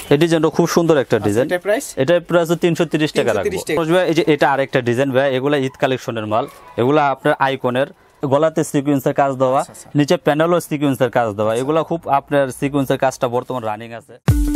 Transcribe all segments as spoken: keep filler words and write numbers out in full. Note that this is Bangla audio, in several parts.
এই ডিজাইনটা খুব সুন্দর একটা ডিজাইন। এটা প্রাইস এটা প্রাইস তিনশো তিরিশ টাকা রাখবো। এই যে এটা আরেকটা ডিজাইন ভাই, এগুলা ঈদ কালেকশনের মাল, এগুলা আপনার আইকনের গলাতে সিকোয়েন্সের কাজ দেওয়া, নিচে প্যানেলও সিকোয়েন্সের কাজ দেওয়া, এগুলা খুব আপনার সিকোয়েন্সের কাজটা বর্তমান রানিং আছে।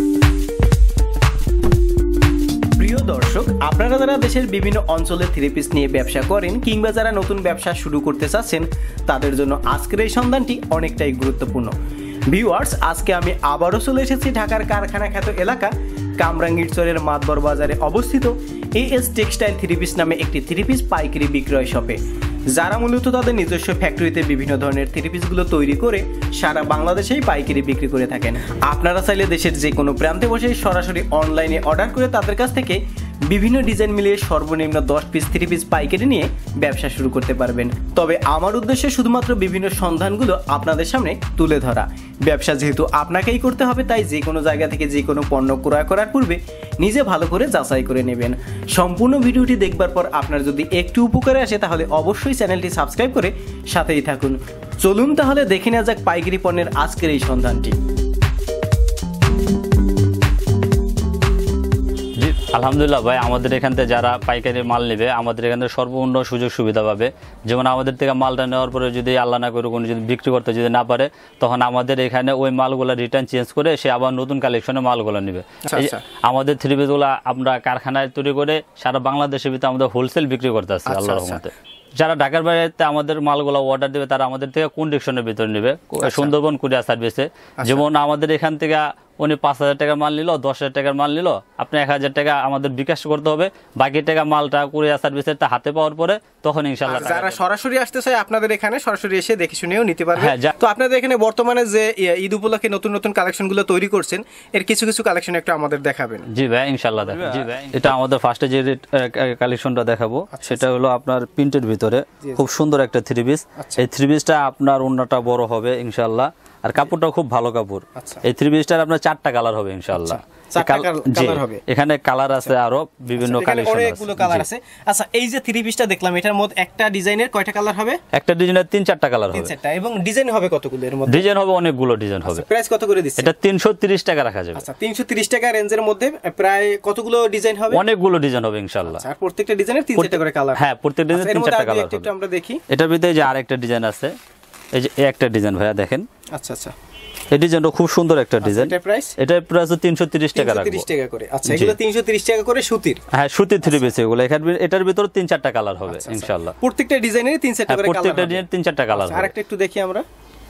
প্রিয় দর্শক, আপনারা যারা দেশের বিভিন্ন অঞ্চলে থ্রি পিস নিয়ে ব্যবসা করেন কিংবা যারা নতুন ব্যবসা শুরু করতে চাচ্ছেন তাদের জন্য আজকের এই সন্ধানটি অনেকটাই গুরুত্বপূর্ণ। ভিউয়ার্স, আজকে আমি আবারও চলে এসেছি ঢাকার কারখানা খ্যাত এলাকা কামরাঙ্গীরচরের মাতবর বাজারে অবস্থিত এ.এস টেক্সটাইল থ্রি পিস নামে একটি থ্রি পিস পাইকারি বিক্রয় শপে, যারা মূলত তাদের নিজস্ব ফ্যাক্টরিতে বিভিন্ন ধরনের থ্রি পিসগুলো তৈরি করে সারা বাংলাদেশেই পাইকারি বিক্রি করে থাকেন। আপনারা চাইলে দেশের যে কোনো প্রান্তে বসে সরাসরি অনলাইনে অর্ডার করে তাদের কাছ থেকে বিভিন্ন ডিজাইন মিলিয়ে সর্বনিম্ন দশ পিস থ্রি পিস পাইকারি নিয়ে ব্যবসা শুরু করতে পারবেন। তবে আমার উদ্দেশ্য শুধুমাত্র বিভিন্ন সন্ধানগুলো আপনাদের সামনে তুলে ধরা। ব্যবসা যেহেতু আপনাকেই করতে হবে, তাই যে কোনো জায়গা থেকে যে কোনো পণ্য ক্রয় করার পূর্বে নিজে ভালো করে যাচাই করে নেবেন। সম্পূর্ণ ভিডিওটি দেখবার পর আপনার যদি একটু উপকারে আসে তাহলে অবশ্যই চ্যানেলটি সাবস্ক্রাইব করে সাথেই থাকুন। চলুন তাহলে দেখে নেওয়া যাক পাইকারি পণ্যের আজকের এই সন্ধানটি। আলহামদুলিল্লাহ ভাই, আমাদের এখান থেকে যারা পাইকারি মাল নেবে আমাদের এখান থেকে সর্বপূর্ণ সুযোগ সুবিধা পাবে। যেমন আমাদের থেকে মালটা নেওয়ার পরে যদি আল্লাহ না করে কোনো যদি বিক্রি করতে যদি না পারে, তখন আমাদের এখানে ওই মালগুলো রিটার্ন চেঞ্জ করে সে আবার নতুন কালেকশনে মালগুলো নেবে। আমাদের থ্রি পিসগুলো আমরা কারখানায় তৈরি করে সারা বাংলাদেশের ভিতরে আমাদের হোলসেল বিক্রি করতে আসছে আল্লাহর রহমতে। যারা ঢাকার বাইরে আমাদের মালগুলো অর্ডার দেবে তারা আমাদের থেকে কন্ডিশনের ভিতরে নেবে, সুন্দরবন কুরিয়ার সার্ভিসে। যেমন আমাদের এখান থেকে উনি পাঁচ হাজার টাকার মাল নিল, দশ হাজার টাকার মাল নিল, আপনি এক হাজার টাকা আমাদের বিকাশ করতে হবে, বাকি টাকা মালটা কুরিয়ার সার্ভিসের হাতে পাওয়ার পরে তখন ইনশাআল্লাহ। যারা সরাসরি আসতে চায় আপনাদের এখানে সরাসরি এসে দেখে শুনেও নিতে পারবে। তো আপনাদের এখানে বর্তমানে যে ঈদ উপলক্ষে নতুন নতুন কালেকশনগুলো তৈরি করছেন, এর কিছু কিছু কালেকশন একটু আমাদের দেখাবেন। জি ভাই, ইনশাআল্লাহ দেখাবো। জি ভাই, এটা আমাদের ফার্স্টে যে কালেকশনটা দেখাবো সেটা হলো আপনার প্রিন্টের ভিতরে খুব সুন্দর একটা থ্রি পিস। এই থ্রি পিসটা আপনার ওন্নাটা বড় হবে ইনশাআল্লাহ, আর কাপড়টা খুব ভালো কাপড়। এই থ্রি পিসটার আপনার চারটা কালার হবে ইনশাআল্লাহ। এখানে কালার আছে আরো বিভিন্ন কালেকশন অনেকগুলো কালার আছে। আচ্ছা, এই যে থ্রি পিসটা দেখলাম এটার মধ্যে একটা ডিজাইনের কয়টা কালার হবে? একটা ডিজাইনের তিন চারটা কালার হবে। তিন চারটা। এবং ডিজাইন হবে কতগুলো এর মধ্যে? ডিজাইন হবে অনেকগুলো ডিজাইন হবে। প্রাইস কত করে দিচ্ছেন? এটা তিনশো তিরিশ টাকা রাখা যাবে। আচ্ছা, তিনশো তিরিশ টাকা রেঞ্জের মধ্যে প্রায় কতগুলো ডিজাইন হবে? অনেকগুলো ডিজাইন হবে ইনশাআল্লাহ। আর প্রত্যেকটা ডিজাইনের তিন চারটা করে কালার? হ্যাঁ, প্রত্যেকটা ডিজাইনের তিন চারটা কালার হবে। একটু আমরা দেখি। এটার ভিতরে যে আরেকটা ডিজাইন আছে, এই যে একটা ডিজাইন ভাইয়া দেখেন। আচ্ছা আচ্ছা, এই ডিজাইনটা খুব সুন্দর একটা ডিজাইন। এটা প্রাইস? এটা প্রাইস তিনশো তিরিশ টাকা রাখবো। তিরিশ টাকা করে। আচ্ছা, এগুলো তিনশো তিরিশ টাকা করে সুতির? হ্যাঁ, সুতির থ্রি পিস এগুলো। এখানে এটার ভিতর তিন চারটা কালার হবে ইনশাআল্লাহ। প্রত্যেকটা ডিজাইনের তিন চারটা করে কালার? প্রত্যেকটা ডিজাইনের তিন চারটা কালার হবে। আরেকটা একটু দেখি আমরা।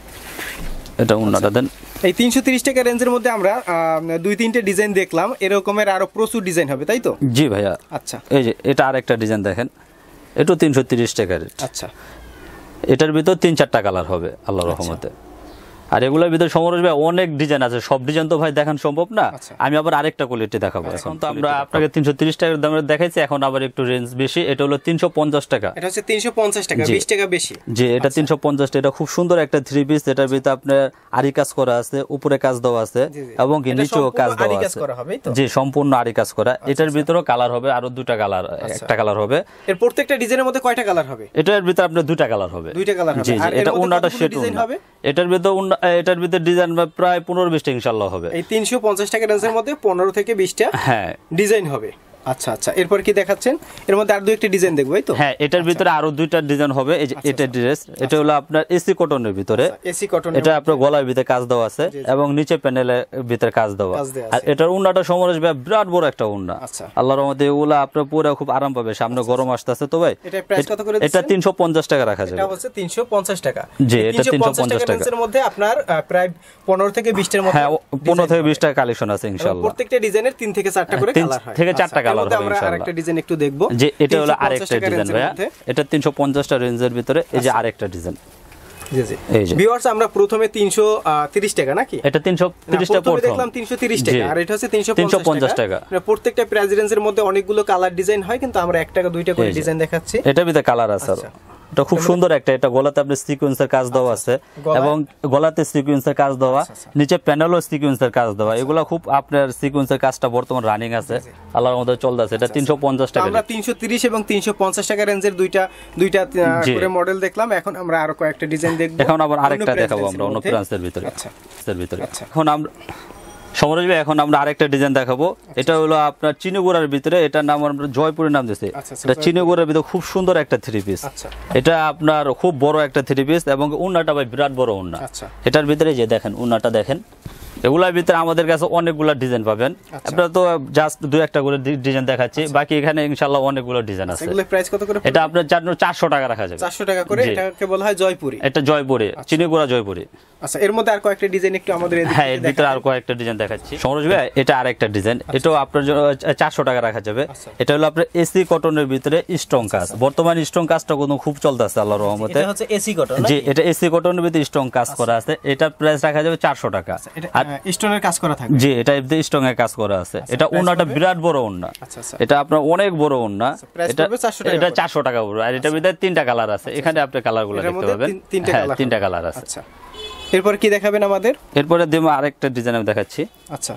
এটা ওন্নাটা দেন। এই তিনশো তিরিশ টাকা রেঞ্জের মধ্যে আমরা দুই তিনটে ডিজাইন দেখলাম, এরকমের আরো প্রচুর ডিজাইন হবে, তাই তো? জি ভাইয়া। আচ্ছা, এই যে এটা আরেকটা ডিজাইন দেখেন, এটা তিনশো তিরিশ টাকার। আচ্ছা, এটার ভিতর তিন চারটা কালার হবে আল্লাহর রহমতে। আর এগুলোর ভিতরে সমরেশ ভাই অনেক ডিজাইন আছে, সব ডিজাইন তো ভাই দেখান সম্ভব না। আমি আবার আরেকটা কোয়ালিটি দেখাবো। এখন তো আমরা আপনাকে তিনশো তিরিশ টাকার দামে দেখাইছি, এখন আবার একটু রেঞ্জ বেশি। এটা হলো তিনশো পঞ্চাশ টাকা। এটা হচ্ছে তিনশো পঞ্চাশ টাকা, বিশ টাকা বেশি। জি, এটা তিনশো পঞ্চাশ টাকা। এটা খুব সুন্দর একটা থ্রি পিস। এটার ভিতরে আপনার আরি কাজ করা আছে, উপরে কাজ দেওয়া আছে এবং কি নিচেও কাজ দেওয়া আছে। জি, সম্পূর্ণ আরি কাজ করা। এটার ভিতরে কালার হবে আরো দুটা কালার, একটা কালার হবে। এর প্রত্যেকটা ডিজাইনের মধ্যে কয়টা কালার হবে? এটার ভিতরে আপনার দুটা কালার হবে। দুইটা কালার হবে। জি, এটা ওন্নাটা সেট হবে। এটার ভিতরে এটার ভিতরে ডিজাইন প্রায় পনেরো বিশটা ইনশাআল্লাহ হবে। এই তিনশো পঞ্চাশ টাকা রেঞ্জের মধ্যে পনেরো থেকে বিশটা হ্যাঁ ডিজাইন হবে। আচ্ছা আচ্ছা, এরপর কি দেখাচ্ছেন? এর মধ্যে আর দুই একটা ডিজাইন দেখবো, এই তো? হ্যাঁ, এটার ভিতরে আরো দুইটা ডিজাইন হবে। এই যে এটা ড্রেস, এটা হলো আপনার এসি কটনের ভিতরে। AC cotton. এটা আপনার গলার ভিতরে কাজ দেওয়া আছে এবং নিচে প্যানেলের ভিতরে কাজ দেওয়া। আর এটার উন্নাটা সমরেশ ভাই বিরাট বড় একটা উন্না। আল্লাহর রহমতে এগুলা আপনার পুরো খুব আরাম পাবে। সামনে গরম আসতেছে তো ভাই। এটা প্রাইস কত করে দিচ্ছেন? এটা তিনশো পঞ্চাশ টাকা রাখা যাবে। এটা হচ্ছে তিনশো পঞ্চাশ টাকা। জি, এটা তিনশো পঞ্চাশ টাকা এর মধ্যে আপনার প্রায় পনেরো থেকে বিশ টার মতো। হ্যাঁ, পনেরো থেকে বিশ টা কালেকশন আছে ইনশাআল্লাহ। প্রত্যেকটা ডিজাইনের তিন থেকে চারটা করে কালার হয়। থেকে চারটা কালার হবে ইনশাআল্লাহ। ডিজাইন একটু দেখবো। যে এটা হলো আরেকটা ডিজাইন ভাইয়া, এটা তিনশো পঞ্চাশ টা রেঞ্জের ভিতরে। এই যে আরেকটা ডিজাইন। জি জি, এই যে ভিউয়ার্স, আমরা প্রথমে তিনশো তিরিশ টাকা নাকি? এটা তিনশো তিরিশ টাকা প্রথম দেখলাম, তিনশো তিরিশ টাকা। আর এটা হচ্ছে তিনশো পঞ্চাশ টাকা। প্রত্যেকটা প্রাইস রেঞ্জের মধ্যে অনেকগুলো কালার ডিজাইন হয়, কিন্তু আমরা এক টাকা দুইটা করে ডিজাইন দেখাচ্ছি। এটার ভিতরে কালার আছে। এটা খুব সুন্দর একটা। এটা গলাতে আপনি সিকোয়েন্সের কাজ দেওয়া আছে এবং গলাতে সিকোয়েন্সের কাজ দেওয়া, নিচে প্যানেলও সিকোয়েন্সের কাজ দেওয়া। এগুলা খুব আপনার সিকোয়েন্সের কাজটা বর্তমান রানিং আছে, আল্লাহর মধ্যে চলতেছে। এটা তিনশো পঞ্চাশ টাকা। আমরা তিনশো তিরিশ এবং তিনশো পঞ্চাশ টাকা রেঞ্জের দুইটা দুইটা করে মডেল দেখলাম। এখন আমরা আরো কয়েকটা ডিজাইন দেখব। এখন আবার আরেকটা দেখাবো আমরা অন্য প্রান্তের ভিতরে। আচ্ছা, এর ভিতরে এখন আমরা সমরেশ ভাই এখন আমরা আরেকটা ডিজাইন দেখাবো। এটা হলো আপনার চিনিগুড়ার ভিতরে, এটার নাম আমরা জয়পুরের নাম দিয়েছি। এটা চিনিগুড়ার ভিতরে খুব সুন্দর একটা থ্রি পিস। এটা আপনার খুব বড় একটা থ্রি পিস এবং উন্নাটা ভাই বিরাট বড় উন্না। এটার ভিতরে যে দেখেন উন্নাটা দেখেন, এগুলার ভিতরে আমাদের কাছে অনেকগুলো ডিজাইন পাবেন। আপনারা তো জাস্ট দুই একটা করে ডিজাইন দেখাচ্ছি, বাকি এখানে ইনশাআল্লাহ অনেকগুলো ডিজাইন আছে। এগুলোর প্রাইস কত করে? এটা আপনার চারশো টাকা রাখা যাবে। চারশো টাকা করে। এটাকে বলা হয় জয়পুরি। এটা জয়পুরি, চিনিগুড়া জয়পুরি। আচ্ছা, এর মধ্যে আর কয়েকটা ডিজাইন একটু আমাদের এদিকে। হ্যাঁ, এর ভিতরে আর কয়েকটা ডিজাইন দেখাচ্ছি। সমরেশ ভাই এটা আরেকটা ডিজাইন, এটাও আপনার জন্য চারশো টাকা রাখা যাবে। এটা হলো আপনার এসি কটনের ভিতরে স্ট্রং কাজ। বর্তমানে স্ট্রং কাজটা কোনো খুব চলতেছে আল্লাহর রহমতে। এটা হচ্ছে এসি কটন। জি, এটা এসি কটনের ভিতরে স্ট্রং কাজ করা আছে। এটা প্রাইস রাখা যাবে চারশো টাকা। আর স্টোনের কাজ করা থাকে। জি, এটা স্ট্রং এর কাজ করা আছে। এটা ওন্নাটা বিরাট বড় ওন্না। এটা আপনার অনেক বড় ওন্না। এটা এটা চারশো টাকা পড়বে। আর এটার ভিতরে তিনটা কালার আছে। এখানে আপনি কালারগুলো দেখতে পাবেন। হ্যাঁ, তিনটা কালার আছে। আচ্ছা, এরপর কি দেখাবেন আমাদের? এরপরে দেব আরেকটা ডিজাইন আমি দেখাচ্ছি। আচ্ছা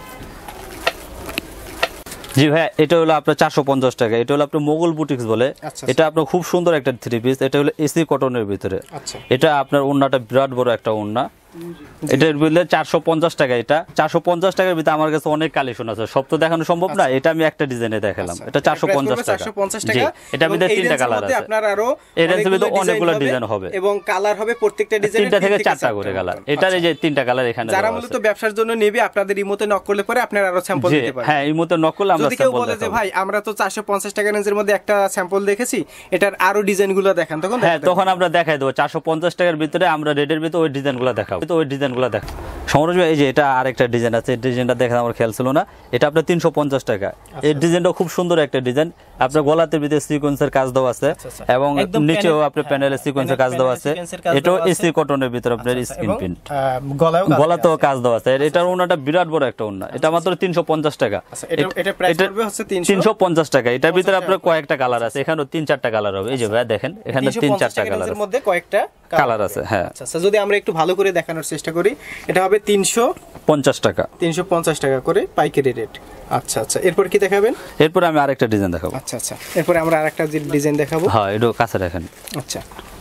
জি ভাই, এটা হলো আপনার চারশো পঞ্চাশ টাকা। এটা হলো আপনার মোগল বুটিক্স বলে। এটা আপনার খুব সুন্দর একটা থ্রি পিস। এটা হলো এসি কটনের ভিতরে। এটা আপনার ওন্নাটা বিরাট বড় একটা ওন্না। এটার বিলে চারশো পঞ্চাশ টাকা। এটা চারশো পঞ্চাশ টাকার ভিতরে আমার কাছে অনেক কালেকশন আছে, সব তো দেখানো সম্ভব না। এটা আমি একটা ডিজাইনে দেখালাম। এটা চারশো পঞ্চাশ টাকা। জি, এটা ভিতরে তিনটা কালার আছে। আপনার আরো এর ভিতরে অনেকগুলো ডিজাইন হবে এবং কালার হবে প্রত্যেকটা ডিজাইনে তিনটা থেকে চারটা করে কালার। এটার এই যে তিনটা কালার এখানে যারা মূলত ব্যবসার জন্য নেবে আপনাদের ইমোতে নক করলে পরে আপনারা আরো স্যাম্পল দিতে পারবেন। হ্যাঁ, ইমোতে নক করলে আমরা স্যাম্পল দেখাবো। যদি কেউ বলে যে ভাই আমরা তো চারশো পঞ্চাশ টাকা রেঞ্জের মধ্যে একটা স্যাম্পল দেখেছি, এটার আরো ডিজাইনগুলো দেখান, তখন হ্যাঁ তখন আমরা দেখাই দেব। চারশো পঞ্চাশ টাকার ভিতরে আমরা রেডের ভিতরে ওই ডিজাইনগুলো দেখাবো। তো ওই ডিজাইনগুলো দেখাবো। সমরেশ ভাই এই যে এটা আরেকটা ডিজাইন আছে। এই ডিজাইনটা দেখে আমার খেয়াল ছিল না। এটা আপনার তিনশো পঞ্চাশ টাকা। এই ডিজাইনটা খুব সুন্দর একটা ডিজাইন। আপনার গলাতে ভিতরে সিকোয়েন্সের কাজ দেওয়া আছে এবং নিচেও আপনার প্যানেলে সিকোয়েন্সের কাজ দেওয়া আছে। এটাও এসি কটনের ভিতরে আপনার স্ক্রিন প্রিন্ট, গলাতেও কাজ দেওয়া আছে। এটার ওন্নাটা বিরাট বড় একটা ওন্না। এটা মাত্র তিনশো পঞ্চাশ টাকা। তিনশো পঞ্চাশ টাকা। এটার ভিতরে আপনার কয়েকটা কালার আছে। এখানে তিন চারটা কালার হবে। এই যে ভাই দেখেন, এখানে তিন চারটা কালার আছে, মধ্যে কয়েকটা কালার আছে। হ্যাঁ, আচ্ছা, যদি আমরা একটু ভালো করে দেখানোর চেষ্টা করি, এটা হবে তিনশো পঞ্চাশ টাকা। তিনশো পঞ্চাশ টাকা করে পাইকারি রেট। আচ্ছা আচ্ছা, এরপর কি দেখাবেন? এরপর আমি আরেকটা ডিজাইন দেখাবো। আচ্ছা আচ্ছা, এরপরে আমরা আরেকটা ডিজাইন দেখাবো। হ্যাঁ, এটা কাছে দেখেন। আচ্ছা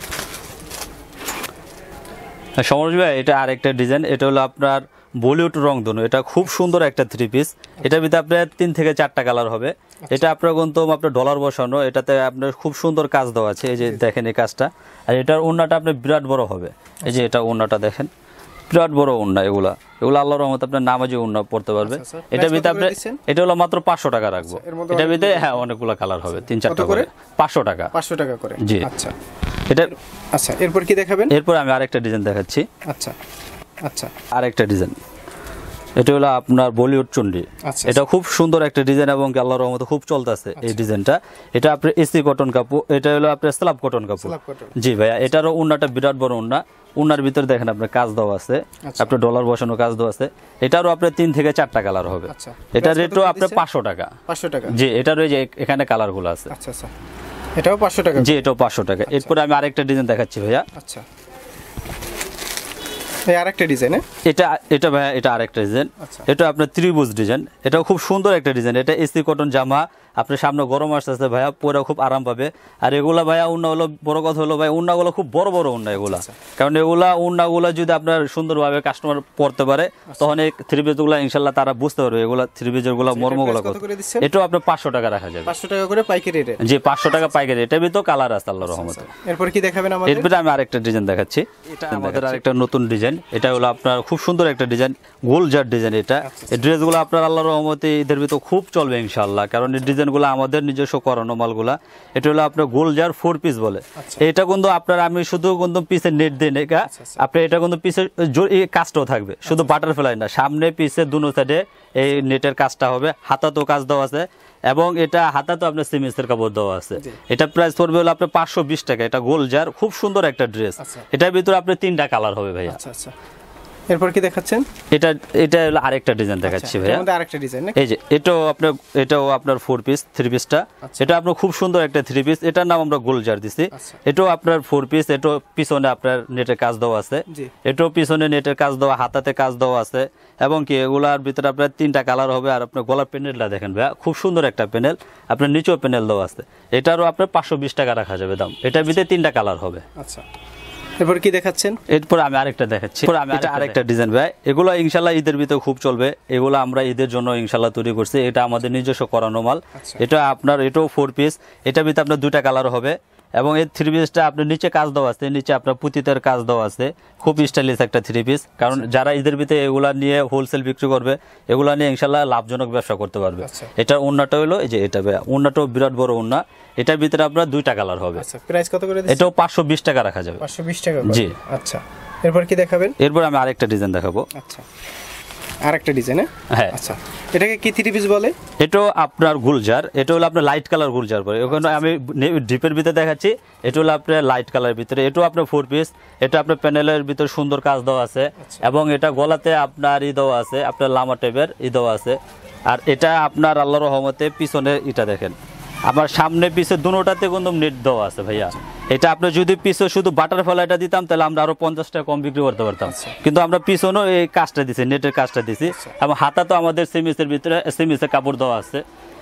সমরেশ ভাই এটা আরেকটা ডিজাইন। এটা হলো আপনার বলিউড রংধনু। এটা খুব সুন্দর একটা থ্রি পিস। এটার ভিতরে আপনার তিন থেকে চারটা কালার হবে। এটা আপনার কিন্তু আপনার ডলার বসানো। এটাতে আপনার খুব সুন্দর কাজ দেওয়া আছে। এই যে দেখেন এই কাজটা। আর এটার ওন্নাটা আপনার বিরাট বড় হবে। এই যে এটা ওন্নাটা দেখেন, বিরাট বড় ওন্না। এগুলা এগুলো আল্লাহর রহমতে আপনার নামাজি ওন্না পড়তে পারবে। এটার ভিতরে আপনি এটা হলো মাত্র পাঁচশো টাকা রাখবো। এটার ভিতরে হ্যাঁ অনেকগুলো কালার হবে, তিন চারটা করে। পাঁচশো টাকা। পাঁচশো টাকা করে। জি, আচ্ছা এটা আচ্ছা, এরপর কি দেখাবেন? এরপর আমি আরেকটা ডিজাইন দেখাচ্ছি। আচ্ছা আচ্ছা, আরেকটা ডিজাইন। এটা হলো আপনার বলিউড চন্ডি। এটা খুব সুন্দর একটা ডিজাইন এবং আল্লাহর রহমতে খুব চলতেছে এই ডিজাইনটা। এটা আপনার এসি কটন কাপড়। এটা হলো আপনার স্ল্যাব কটন কাপড়। জি ভাইয়া, এটারও উন্নাটা বিরাট বড় উন্না। উন্নার ভিতরে দেখেন আপনার কাজ দেওয়া আছে, আপনার ডলার বসানো কাজ দেওয়া আছে। এটারও আপনার তিন থেকে চারটা কালার হবে। এটা রেটও আপনার পাঁচশো টাকা। পাঁচশো টাকা। জি, এটারও এই যে এখানে কালার গুলো আছে। আচ্ছা আচ্ছা, এটাও পাঁচশো টাকা। জি, এটাও পাঁচশো টাকা। এরপরে আমি আরেকটা ডিজাইন দেখাচ্ছি ভাইয়া। আচ্ছা, এই আরেকটা ডিজাইন। এটা এটা ভাইয়া এটা আরেকটা ডিজাইন। এটা আপনার ত্রিভুজ ডিজাইন। এটাও খুব সুন্দর একটা ডিজাইন। এটা এসি কটন জামা। আপনার সামনে গরম আসতেছে ভাইয়া, পরে খুব আরাম পাবে। আর এগুলা ভাইয়া উন্না হলো বড় কথা হলো ভাই, উন্নাগুলো খুব বড় বড় উন্না এগুলা। কারণ এগুলা উন্নাগুলা যদি আপনার সুন্দরভাবে কাস্টমার পড়তে পারে, তখন এই থ্রি পিস গুলা ইনশাল্লাহ তারা বুঝতে পারবে এগুলা থ্রি পিসের গুলা মর্মগুলো কত। এটাও আপনার পাঁচশো টাকা রাখা যাবে। পাঁচশো টাকা করে পাইকারি রেট। জি, পাঁচশো টাকা পাইকারি। এটার ভিতরে কালার আছে আল্লাহর রহমতে। এরপর কি দেখাবেন আমাদের? এরপরে আমি আরেকটা ডিজাইন দেখাচ্ছি। এটা আমাদের আরেকটা নতুন ডিজাইন। এটা হলো আপনার খুব সুন্দর একটা ডিজাইন, গোল জার ডিজাইন। এটা এই ড্রেসগুলো আপনার আল্লাহর রহমতে এদের ভিতরে খুব চলবে ইনশাআল্লাহ, কারণ এই ডিজাইনগুলো আমাদের নিজস্ব করানো মালগুলা। এটা হলো আপনার গোল জার ফোর পিস বলে। এটা কিন্তু আপনার আমি শুধু কিন্তু পিসে নেট দিই না, আপনি এটা কিন্তু পিসে কাজটাও থাকবে, শুধু বাটারফ্লাই না, সামনে পিসে দুনো সাইডে এই নেটের কাজটা হবে। হাতাতেও কাজ দেওয়া আছে এবং এটা হাতাতে আপনার সিমিসের কাপড় দেওয়া আছে। এটা প্রাইস পড়বে হলো আপনার পাঁচশো বিশ টাকা। এটা গোল জার, খুব সুন্দর একটা ড্রেস। এটার ভিতরে আপনার তিনটা কালার হবে ভাইয়া। আচ্ছা আচ্ছা, এরপর কি দেখাচ্ছেন? এটা এটা হলো আরেকটা ডিজাইন দেখাচ্ছি ভাইয়া। আমাদের আরেকটা ডিজাইন। এই যে এটাও আপনার এটাও আপনার ফোর পিস থ্রি পিসটা। এটা আপনার খুব সুন্দর একটা থ্রি পিস। এটার নাম আমরা গোলজার দিছি। এটাও আপনার ফোর পিস। এটাও পিছনে আপনার নেটের কাজ দেওয়া আছে। এটাও পিছনে নেটের কাজ দেওয়া, হাতাতে কাজ দেওয়া আছে এবং কি এগুলার ভিতরে আপনার তিনটা কালার হবে। আর আপনার গলার প্যানেলটা দেখেন ভাইয়া, খুব সুন্দর একটা প্যানেল। আপনার নিচেও প্যানেল দেওয়া আছে। এটারও আপনার পাঁচশো বিশ টাকা রাখা যাবে দাম। এটার ভিতরে তিনটা কালার হবে। আচ্ছা, এরপর কি দেখাচ্ছেন? এরপর আমি আরেকটা দেখাচ্ছি। এটা আরেকটা ডিজাইন ভাই, এগুলো ইনশাল্লাহ ঈদের ভিতরে খুব চলবে। এগুলো আমরা ঈদের জন্য ইনশাল্লাহ তৈরি করছি। এটা আমাদের নিজস্ব করানো মাল। এটা আপনার এটাও ফোর পিস, এটার ভিতরে আপনার দুইটা কালার হবে এবং এই থ্রি পিসটা আপনার নিচে কাজ দেওয়া আছে, নিচে আপনার পুঁতিতের কাজ দেওয়া আছে। খুব স্টাইলিশ একটা থ্রি পিস, কারণ যারা ঈদের ভিতরে এগুলা নিয়ে হোলসেল বিক্রি করবে, এগুলা নিয়ে ইনশাল্লাহ লাভজনক ব্যবসা করতে পারবে। এটার ওন্নাটা হলো এই যে এটা ভাই, ওন্নাটাও বিরাট বড় ওন্না। এটার ভিতরে আপনার দুইটা কালার হবে। প্রাইস কত করে? এটাও পাঁচশো বিশ টাকা রাখা যাবে। পাঁচশো বিশ টাকা? জি। আচ্ছা, এরপর কি দেখাবেন? এরপর আমি আরেকটা ডিজাইন দেখাবো। আচ্ছা, আরেকটা ডিজাইন? হ্যাঁ। আচ্ছা, এটাকে কি থ্রি পিস বলে? এটাও আপনার গুলজার, এটা হলো আপনার লাইট কালার গুলজার পরে। ওখানে আমি ডিপের ভিতরে দেখাচ্ছি, এটা হলো আপনার লাইট কালারের ভিতরে। এটাও আপনার ফোর পিস, এটা আপনার প্যানেলের ভিতরে সুন্দর কাজ দেওয়া আছে এবং এটা গলাতে আপনার ই দেওয়া আছে, আপনার লামা টাইপের ই দেওয়া আছে। আর এটা আপনার আল্লাহর রহমতে পিছনে এটা দেখেন, আমার সামনে পিছে দুটোটাতে কিন্তু নেট দেওয়া আছে ভাইয়া। এটা আপনি যদি পিছে শুধু বাটারফ্লাইটা দিতাম তাহলে আমরা আরো পঞ্চাশ টাকা কম বিক্রি করতে পারতাম, কিন্তু আমরা পিছনেও এই কাজটা দিছি, নেটের কাজটা দিছি। এবং হাতা তো আমাদের সেমিসের ভিতরে সেমিসের কাপড় দেওয়া আছে।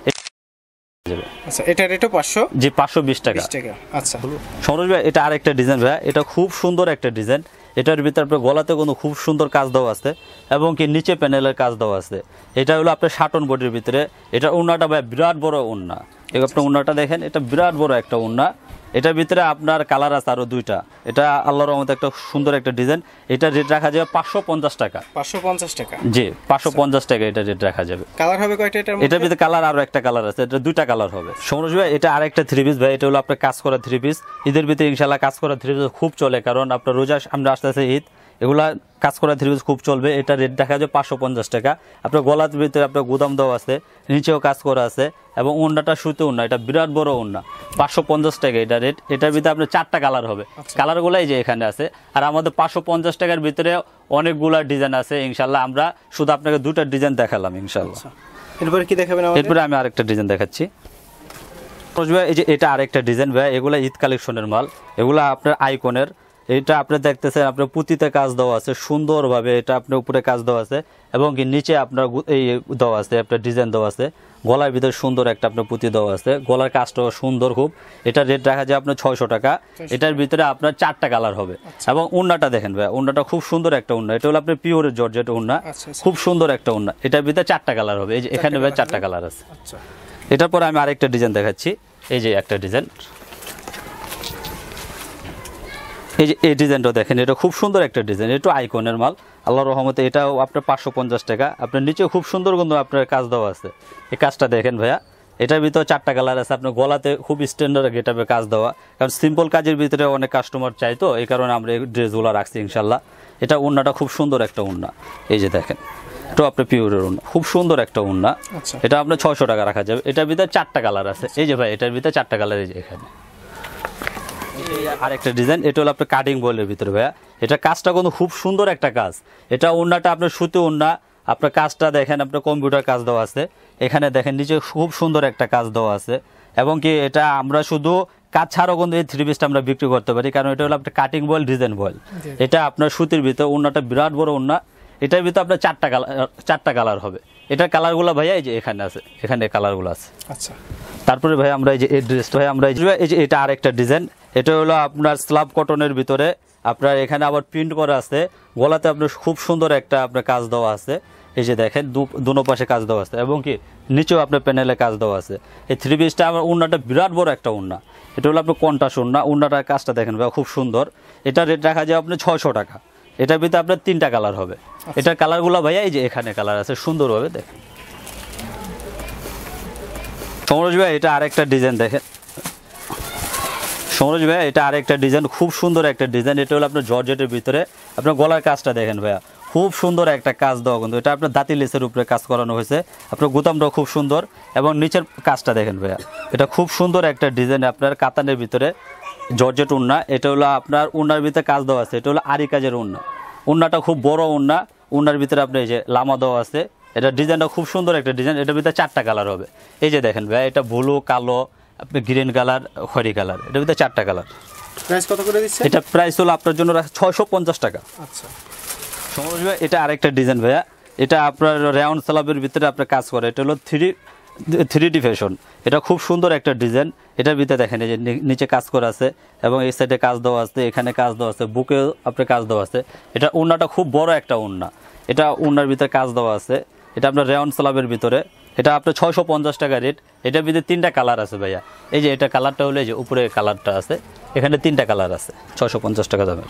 আচ্ছা, এটা রেটও পাঁচশো? জি, পাঁচশো বিশ টাকা। আচ্ছা সরোজ ভাই, এটা আরেকটা ডিজাইন ভাইয়া, এটা খুব সুন্দর একটা ডিজাইন। এটার ভিতরে আপনার গলাতে কিন্তু খুব সুন্দর কাজ দেওয়া আছে এবং কি নিচে প্যানেলের কাজ দেওয়া আছে। এটা হলো আপনার শাটন বডির ভিতরে। এটা ওন্নাটা ভাই বিরাট বড় ওন্না, আপনার ওন্নাটা দেখেন, এটা বিরাট বড় একটা ওন্না। এটার ভিতরে আপনার কালার আছে আরো দুইটা। এটা আল্লাহর রহমতে একটা সুন্দর একটা ডিজাইন। এটা রেট রাখা যাবে পাঁচশো পঞ্চাশ টাকা। পাঁচশো পঞ্চাশ টাকা? জি, পাঁচশো পঞ্চাশ টাকা এটা রেট রাখা যাবে। কালার হবে কয়টা এটার মধ্যে? এটার ভিতরে কালার আরো একটা কালার আছে, এটা দুইটা কালার হবে। সৌরজ ভাই, এটা আরেকটা থ্রি পিস ভাই, এটা হলো আপনার কাজ করা থ্রি পিস। ঈদের ভিতরে ইনশাল্লাহ কাজ করা থ্রি পিস খুব চলে, কারণ আপনার রোজা সামনে আসতেছে ঈদ, এগুলা কাজ করা থ্রি পিস খুব চলবে। এটা রেট দেখা যায় পাঁচশো পঞ্চাশ টাকা। আপনার গলার ভিতরে আপনার গুদাম দেওয়া আছে, নিচেও কাজ করা আছে এবং ওন্নাটা সুতো ওন্না, এটা বিরাট বড় ওন্না। পাঁচশো পঞ্চাশ টাকা এটা রেট। এটার ভিতরে আপনার চারটা কালার হবে। কালারগুলাই যে এখানে আছে। আর আমাদের পাঁচশো পঞ্চাশ টাকার ভিতরে অনেকগুলা ডিজাইন আছে ইনশাল্লাহ। আমরা শুধু আপনাকে দুটা ডিজাইন দেখালাম ইনশাল্লাহ। এরপরে কি দেখাবেন? এরপরে আমি আরেকটা ডিজাইন দেখাচ্ছি। এই যে এটা আরেকটা ডিজাইন ভাই, এগুলা ঈদ কালেকশনের মাল, এগুলা আপনার আইকনের। এটা আপনি দেখতেছেন আপনার পুঁতিতে কাজ দেওয়া আছে সুন্দরভাবে, এটা আপনার উপরে কাজ দেওয়া আছে এবং কি নিচে আপনার এই দেওয়া আছে, আপনার ডিজাইন দেওয়া আছে। গলার ভিতরে সুন্দর একটা আপনার পুঁতি দেওয়া আছে, গলার কাজটাও সুন্দর খুব। এটা রেট রাখা যায় আপনার ছয়শো টাকা। এটার ভিতরে আপনার চারটা কালার হবে এবং উন্নাটা দেখেন ভাই, উন্নাটা খুব সুন্দর একটা উন্না। এটা হলো আপনার পিওরের জর্জেট উন্না, খুব সুন্দর একটা উন্না। এটার ভিতরে চারটা কালার হবে, এই যে এখানে ভাই চারটা কালার আছে। এটার পরে আমি আরেকটা ডিজাইন দেখাচ্ছি। এই যে একটা ডিজাইন, এই যে এই ডিজাইনটা দেখেন, এটা খুব সুন্দর একটা ডিজাইন, এটা আইকনের মাল আল্লাহর রহমতে। এটাও আপনার পাঁচশো পঞ্চাশ টাকা। আপনার নিচেও খুব সুন্দর কিন্তু আপনার কাজ দেওয়া আছে। এই কাজটা দেখেন ভাইয়া, এটার ভিতরে চারটা কালার আছে। আপনার গলাতে খুব স্ট্যান্ডার্ড গেটআপে কাজ দেওয়া, কারণ সিম্পল কাজের ভিতরে অনেক কাস্টমার চাই, তো এই কারণে আমরা এই ড্রেসগুলো রাখছি ইনশাল্লাহ। এটা ওন্নাটা খুব সুন্দর একটা ওন্না, এই যে দেখেন, এটা আপনার পিওরের ওন্না, খুব সুন্দর একটা ওন্না। এটা আপনার ছয়শো টাকা রাখা যাবে। এটার ভিতরে চারটা কালার আছে, এই যে ভাই এটার ভিতরে চারটা কালার, এই যে এখানে আরেকটা ডিজাইন। এটা হলো আপনার কাটিং বয়েলের ভিতরে ভাইয়া। এটা কাজটা কিন্তু খুব সুন্দর একটা কাজ। এটা ওন্নাটা আপনার সুতি ওন্না, আপনার কাজটা দেখেন, আপনার কম্পিউটার কাজ দেওয়া আছে। এখানে দেখেন নিচে খুব সুন্দর একটা কাজ দেওয়া আছে এবং কি এটা আমরা শুধু কাজ ছাড়াও কিন্তু এই থ্রি পিসটা আমরা বিক্রি করতে পারি, কারণ এটা হলো আপনার কাটিং বয়েল, ডিজাইন বয়েল। এটা আপনার সুতির ভিতরে ওন্নাটা বিরাট বড় ওন্না। এটার ভিতরে আপনার চারটা কালার চারটা কালার হবে। এটার কালারগুলো ভাইয়া এই যে এখানে আছে, এখানে কালারগুলো আছে। আচ্ছা, তারপরে ভাই আমরা এই যে এই ড্রেসটা ভাই আমরা এই যে এটা আরেকটা ডিজাইন। এটা হলো আপনার স্লাব কটনের ভিতরে, আপনার এখানে আবার প্রিন্ট করা আছে। গলাতে আপনার খুব সুন্দর একটা আপনার কাজ দেওয়া আছে, এই যে দেখেন দুনো পাশে কাজ দেওয়া আছে এবং কি নিচেও আপনার প্যানেলে কাজ দেওয়া আছে। এই থ্রি পিসটা আমার উন্নাটা বিরাট বড় একটা উন্না। এটা হলো আপনার কন্টাস উন্না, উন্নাটার কাজটা দেখেন ভাই খুব সুন্দর। এটা রেট রাখা যায় আপনার ছয়শো টাকা। এটার ভিতরে আপনার তিনটা কালার হবে। এটার কালারগুলো ভাইয়া এই যে এখানে কালার আছে সুন্দরভাবে দেখেন। সমরজ ভাই, এটা আরেকটা ডিজাইন দেখেন। সমরজ ভাই, এটা আরেকটা ডিজাইন, খুব সুন্দর একটা ডিজাইন। এটা হলো আপনার জর্জেটের ভিতরে, আপনার গলার কাজটা দেখেন ভাইয়া, খুব সুন্দর একটা কাজ দেওয়া কিন্তু। এটা আপনার দাঁতি লেসের উপরে কাজ করানো হয়েছে, আপনার গুদামটাও খুব সুন্দর এবং নিচের কাজটা দেখেন ভাইয়া, এটা খুব সুন্দর একটা ডিজাইন আপনার কাতানের ভিতরে জর্জেট উন্না। এটা হলো আপনার উন্নার ভিতরে কাজ দেওয়া আছে, এটা হলো আরি কাজের উন্না। উন্নাটা খুব বড় উন্না, উন্নার ভিতরে আপনার এই যে লামা দেওয়া আছে। এটা ডিজাইনটা খুব সুন্দর একটা ডিজাইন। এটার ভিতরে চারটা কালার হবে, এই যে দেখেন ভাইয়া, এটা ব্লু, কালো, আপনি গ্রিন কালার, খয়রি কালার। এটার ভিতরে চারটা কালার। প্রাইস কত করে দিচ্ছেন? এটা প্রাইস হলো আপনার জন্য ছয়শো পঞ্চাশ টাকা। আচ্ছা, সমরজ ভাই, এটা আরেকটা ডিজাইন ভাইয়া। এটা আপনার রেওয়ান সালাবের ভিতরে আপনার কাজ করে। এটা হলো থ্রি থ্রি ডি ফ্যাশন, এটা খুব সুন্দর একটা ডিজাইন। এটার ভিতরে দেখেন এই যে নিচে কাজ করা আছে এবং এই সাইডে কাজ দেওয়া আছে, এখানে কাজ দেওয়া আছে, বুকে আপনার কাজ দেওয়া আছে। এটা ওড়নাটা খুব বড় একটা ওড়না, এটা ওড়নার ভিতরে কাজ দেওয়া আছে। এটা আপনার রেয়ন স্লাবের ভিতরে, এটা আপনার ছয়শো পঞ্চাশ টাকা রেট। এটার ভিতরে তিনটা কালার আছে ভাইয়া, এই যে এটা কালারটা হলো এই যে উপরে কালারটা আছে, এখানে তিনটা কালার আছে, ছয়শো পঞ্চাশ টাকা দামের।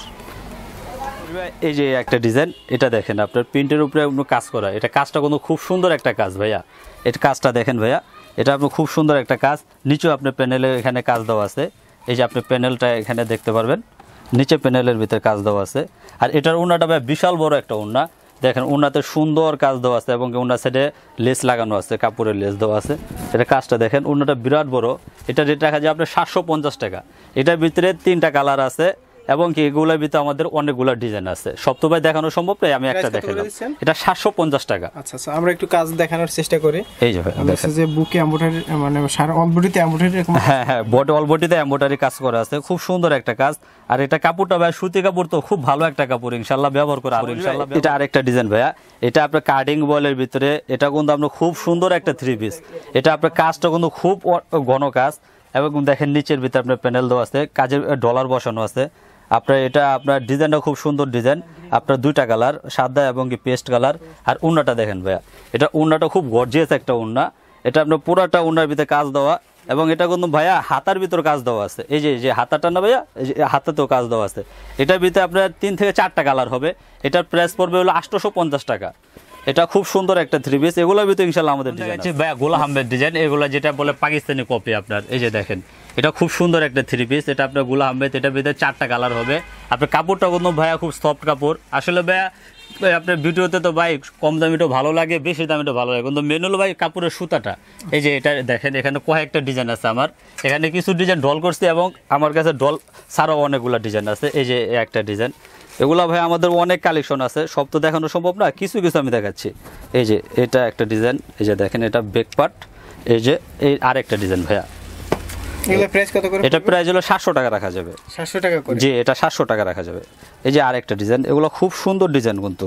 এই যে একটা ডিজাইন, এটা দেখেন আপনার প্রিন্টের উপরে কাজ করা, এটা কাজটা কোনো খুব সুন্দর একটা কাজ ভাইয়া। এটা কাজটা দেখেন ভাইয়া, এটা আপনার খুব সুন্দর একটা কাজ। নিচেও আপনার প্যানেলে এখানে কাজ দেওয়া আছে, এই যে আপনি প্যানেলটা এখানে দেখতে পারবেন, নিচে প্যানেলের ভিতরে কাজ দেওয়া আছে। আর এটার ওড়নাটা ভাই বিশাল বড় একটা ওড়না, দেখেন ওড়নাতে সুন্দর কাজ দেওয়া আছে এবং ওড়নার সাইডে লেস লাগানো আছে, কাপড়ের লেস দেওয়া আছে। এটা কাজটা দেখেন, ওড়নাটা বিরাট বড়। এটা রেট রাখা যায় আপনার সাতশো পঞ্চাশ টাকা। এটার ভিতরে তিনটা কালার আছে এবং কি এগুলোর ভিতরে আমাদের অনেকগুলো ডিজাইন আছে, সব তো ভাই দেখানো সম্ভব নয়, আমি একটা দেখালাম। এটা সাতশো পঞ্চাশ টাকা। আচ্ছা আচ্ছা, আমরা একটু কাজ দেখানোর চেষ্টা করি। এই যে ভাই দেখেন যে বুকে এমব্রয়ডারি, মানে সারা অল বডিতে এমব্রয়ডারি, হ্যাঁ হ্যাঁ, বডি অল বডিতে এমব্রয়ডারি কাজ করা আছে, খুব সুন্দর একটা কাজ। আর এটা কাপড়টা ভাই সুতি কাপড়, তো খুব ভালো একটা কাপড়, ইনশাআল্লাহ ব্যবহার করা ইনশাআল্লাহ। এটা আরেকটা ডিজাইন ভাইয়া, এটা আপনার কাটিং বয়েলের ভিতরে, এটা কিন্তু আপনার খুব সুন্দর একটা থ্রি পিস। এটা আপনার কাজটা কিন্তু খুব ঘন কাজ এবং দেখেন নিচের ভিতরে আপনার প্যানেল দেওয়া আছে, কাজের ডলার বসানো আছে। আপনার এটা আপনার ডিজাইনটা খুব সুন্দর ডিজাইন, আপনার দুইটা কালার, সাদা এবং কি পেস্ট কালার। আর উন্নাটা দেখেন ভাইয়া, এটা উন্নাটা খুব গর্জিয়াস একটা উন্না, এটা আপনার পুরাটা উন্নার ভিতরে কাজ দেওয়া এবং এটা কিন্তু ভাইয়া হাতার ভিতর কাজ দেওয়া আছে, এই যে যে হাতাটা না ভাইয়া, এই যে হাতাতেও কাজ দেওয়া আছে। এটার ভিতরে আপনার তিন থেকে চারটা কালার হবে। এটার প্রাইস পড়বে হলো আটশোশো পঞ্চাশ টাকা। এটা খুব সুন্দর একটা থ্রি পিস, এগুলোর ভিতরে ইনশাআল্লাহ আমাদের ডিজাইন আছে ভাইয়া, গোলা আহমেদ ডিজাইন, এগুলো যেটা বলে পাকিস্তানি কপি আপনার। এই যে দেখেন, এটা খুব সুন্দর একটা থ্রি পিস, এটা আপনার গোলা আহমেদ, এটার ভিতরে চারটা কালার হবে। আপনার কাপড়টা কিন্তু ভাইয়া খুব সফট কাপড়। আসলে ভাইয়া আপনার ভিডিওতে তো ভাই কম দামিটা ভালো লাগে, বেশি দামিটা ভালো লাগে, কিন্তু মেন হলো ভাই কাপড়ের সুতাটা। এই যে এটা দেখেন, এখানে কয়েকটা ডিজাইন আছে আমার, এখানে কিছু ডিজাইন ডল করছি এবং আমার কাছে ডল ছাড়াও অনেকগুলো ডিজাইন আছে। এই যে একটা ডিজাইন, এগুলা ভাই আমাদের অনেক কালেকশন আছে, সব তো দেখানো সম্ভব না, কিছু কিছু আমি দেখাচ্ছি। এই যে এটা একটা ডিজাইন, এই যে দেখেন এটা ব্যাক পার্ট। এই যে এই আরেকটা ডিজাইন ভাইয়া, এগুলা প্রাইস কত করে? এটা প্রাইস হলো সাতশো টাকা রাখা যাবে। সাতশো টাকা করে? জি, এটা সাতশো টাকা রাখা যাবে। এই যে আরেকটা ডিজাইন, এগুলো খুব সুন্দর ডিজাইন, কিন্তু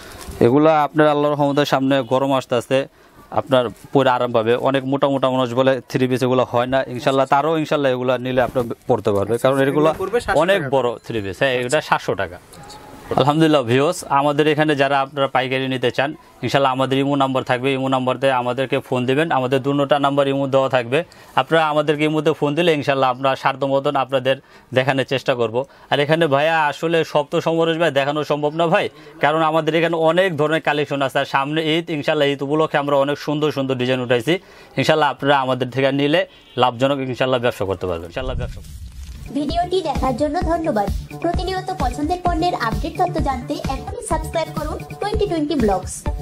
এগুলা আপনার আল্লাহর রহমতের সামনে গরম আসতে আসতে আপনার পরে আরাম পাবে। অনেক মোটা মোটা মানুষ বলে থ্রি পিস এগুলো হয় না, ইনশাল্লাহ তারও ইনশাল্লাহ এগুলো নিলে আপনার পড়তে পারবে, কারণ এগুলো অনেক বড় থ্রি পিস। হ্যাঁ, এটা সাতশো টাকা। আলহামদুলিল্লাহ ভিউয়ার্স, আমাদের এখানে যারা আপনারা পাইকারি নিতে চান, ইনশাল্লাহ আমাদের ইমো নাম্বার থাকবে, ইমো নাম্বারতে আমাদেরকে ফোন দিবেন, আমাদের দুটোটা নাম্বার ইমো দেওয়া থাকবে। আপনারা আমাদেরকে ইমোতে ফোন দিলে ইনশাল্লাহ আমরা সাধ্য মতন আপনাদের দেখানোর চেষ্টা করব। আর এখানে ভাইয়া আসলে সব তো সমরেশ ভাই দেখানো সম্ভব না ভাই, কারণ আমাদের এখানে অনেক ধরনের কালেকশন আছে। আর সামনে ঈদ, ইনশাল্লাহ ঈদ উপলক্ষে আমরা অনেক সুন্দর সুন্দর ডিজাইন উঠাইছি। ইনশাল্লাহ আপনারা আমাদের থেকে নিলে লাভজনক ইনশাল্লাহ ব্যবসা করতে পারবেন। ইনশাল্লাহ ব্যবসা। ভিডিওটি দেখার জন্য ধন্যবাদ। প্রতিনিয়ত পছন্দের পণ্যের আপডেট তথ্য জানতে এখনই সাবস্ক্রাইব করুন টোয়েন্টি টোয়েন্টি ব্লগস।